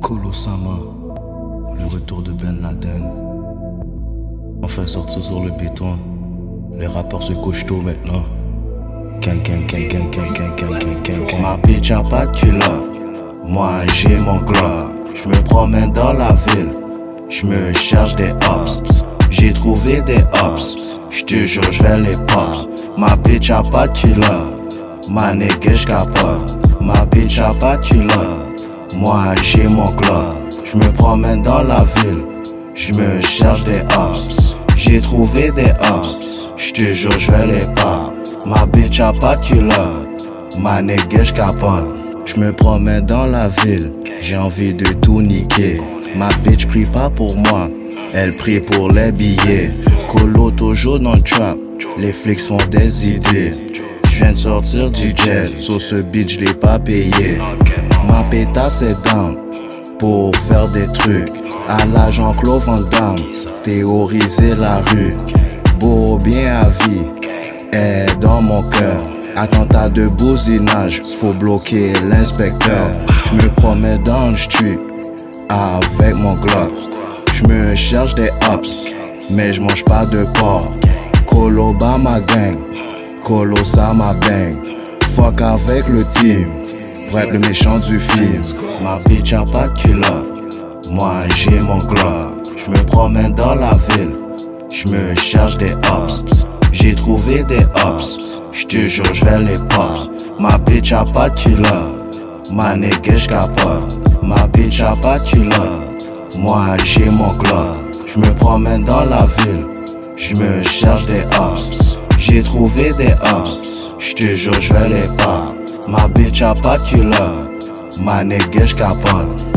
Kolosama, le retour de Ben Laden. Enfin sorti sur le béton. Les rappeurs se couchent tôt maintenant. Ma bitch a pas de culotte. Moi j'ai mon Glock. J'me promène dans la ville. J'me cherche des ops. J'ai trouvé des ops. J'te jure j'vais les pop. Ma bitch a pas de culotte. Ma nigga j'capote. Ma bitch a pas de culotte. Moi j'ai mon Glock. J'me promène dans la ville. J'me cherche des ops. J'ai trouvé des ops. J'te jure j'vais les pop. Ma bitch a pas de culotte. Ma nigga j'capote. J'me promène dans la ville. J'ai envie de tout niquer. Ma bitch prie pas pour moi, elle prie pour les billets. Colo toujours dans le trap, les flics font des idées. J'viens de sortir du jet, sur ce beat j'l'ai pas payé. Ma pétasse est down, pour faire des trucs. À la Jean-Claude Van Damme, théoriser la rue. Beau bien à vie, est dans mon cœur. Attentat de bousinage, faut bloquer l'inspecteur. J'me promets dans le street avec mon Glock. J'me cherche des ops, mais j'mange pas de porc. Colo bat ma gang, Colo ça ma bang. Fuck avec le team, pour être le méchant du film. Ma bitch a pas de culotte, moi j'ai mon Glock. J'me promène dans la ville, j'me cherche des ops. J'ai trouvé des ops, j'te jure j'vais les pop. Ma bitch a pas de culotte, ma nigga j'capote. Ma bitch a pas de culotte, moi j'ai mon Glock. J'me promène dans la ville, j'me cherche des ops. J'ai trouvé des ops, j'te jure j'vais les pop. Ma bitch a pas de culotte, ma nigga j'capote.